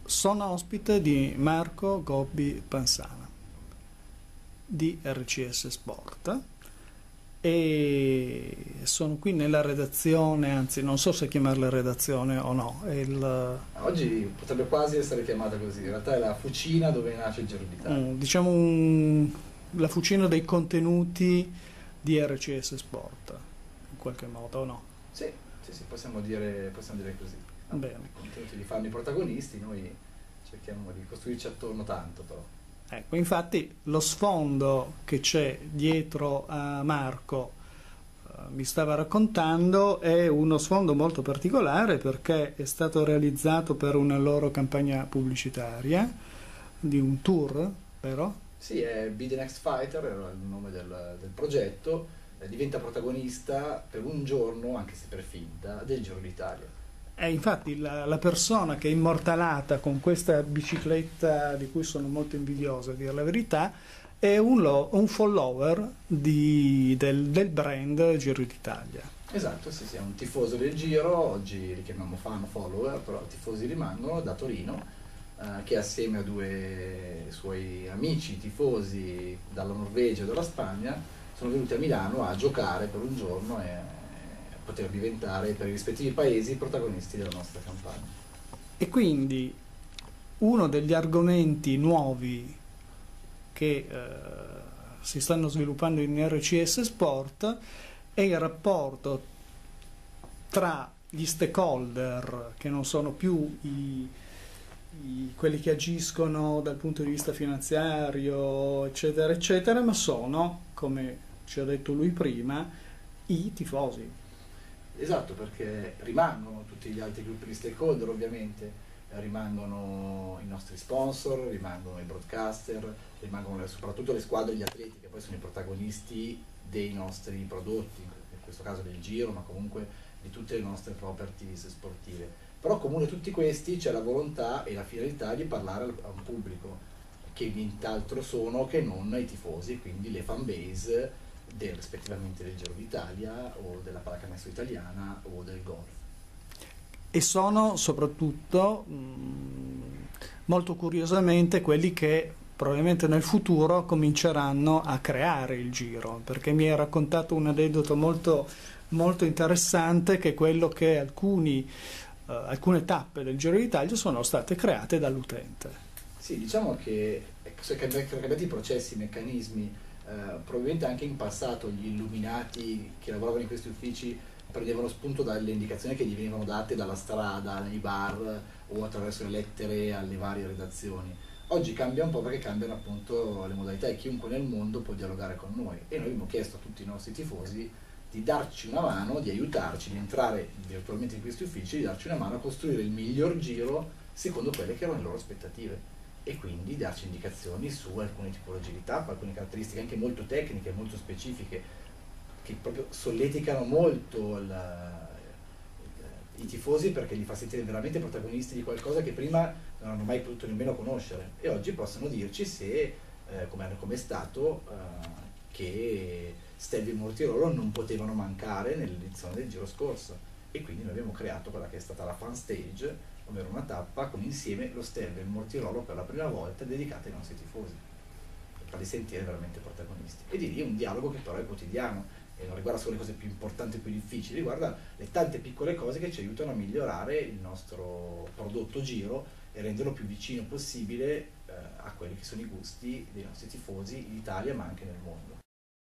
Sono ospite di Marco Gobbi Pansana di RCS Sport e sono qui nella redazione, anzi non so se chiamarla redazione o no, è Oggi potrebbe quasi essere chiamata così, in realtà è la fucina dove nasce il Giro d'Italia. diciamo la fucina dei contenuti di RCS Sport, in qualche modo, o no? Sì, sì, possiamo dire così. Bene. I contenuti li fanno i protagonisti, noi cerchiamo di costruirci attorno tanto però. Ecco, infatti lo sfondo che c'è dietro a Marco, mi stava raccontando, è uno sfondo molto particolare perché è stato realizzato per una loro campagna pubblicitaria di un tour, vero? Sì, è Be the Next Fighter, era il nome del progetto, diventa protagonista per un giorno, anche se per finta, del Giro d'Italia. E infatti la persona che è immortalata con questa bicicletta, di cui sono molto invidioso a dire la verità, è un follower del brand Giro d'Italia. Esatto, sì, è un tifoso del Giro, oggi li chiamiamo fan follower, però tifosi rimangono, da Torino, che assieme a due suoi amici tifosi dalla Norvegia e dalla Spagna sono venuti a Milano a giocare per un giorno e poter diventare per i rispettivi paesi protagonisti della nostra campagna. E quindi uno degli argomenti nuovi che si stanno sviluppando in RCS Sport è il rapporto tra gli stakeholder, che non sono più quelli che agiscono dal punto di vista finanziario, eccetera, eccetera, ma sono, come ci ha detto lui prima, i tifosi. Esatto, perché rimangono tutti gli altri gruppi di stakeholder ovviamente, rimangono i nostri sponsor, rimangono i broadcaster, rimangono soprattutto le squadre e gli atleti che poi sono i protagonisti dei nostri prodotti, in questo caso del Giro, ma comunque di tutte le nostre properties sportive. Però comune a tutti questi c'è la volontà e la finalità di parlare a un pubblico che nient'altro sono che non i tifosi, quindi le fan base rispettivamente del Giro d'Italia o della pallacanestro italiana o del golf. E sono soprattutto molto curiosamente quelli che probabilmente nel futuro cominceranno a creare il Giro, perché mi hai raccontato un aneddoto molto, molto interessante, che è quello che alcune tappe del Giro d'Italia sono state create dall'utente. Sì, diciamo che sono cambiati i processi, i meccanismi. Probabilmente anche in passato gli illuminati che lavoravano in questi uffici prendevano spunto dalle indicazioni che gli venivano date dalla strada, nei bar o attraverso le lettere alle varie redazioni. Oggi cambia un po' perché cambiano appunto le modalità e chiunque nel mondo può dialogare con noi, e noi abbiamo chiesto a tutti i nostri tifosi di darci una mano, di aiutarci, di entrare virtualmente in questi uffici, di darci una mano a costruire il miglior giro secondo quelle che erano le loro aspettative, e quindi darci indicazioni su alcune tipologie di tappa, alcune caratteristiche anche molto tecniche, molto specifiche, che proprio solleticano molto i tifosi, perché li fa sentire veramente protagonisti di qualcosa che prima non hanno mai potuto nemmeno conoscere, e oggi possono dirci se, come è stato, che Stelvio e Mortirolo non potevano mancare nell'edizione del Giro scorso, e quindi noi abbiamo creato quella che è stata la fan stage, ovvero una tappa con insieme lo Stelvio e il Mortirolo per la prima volta, dedicata ai nostri tifosi, per farli sentire veramente protagonisti. E di lì un dialogo che però è quotidiano e non riguarda solo le cose più importanti e più difficili, riguarda le tante piccole cose che ci aiutano a migliorare il nostro prodotto Giro e renderlo più vicino possibile a quelli che sono i gusti dei nostri tifosi in Italia ma anche nel mondo.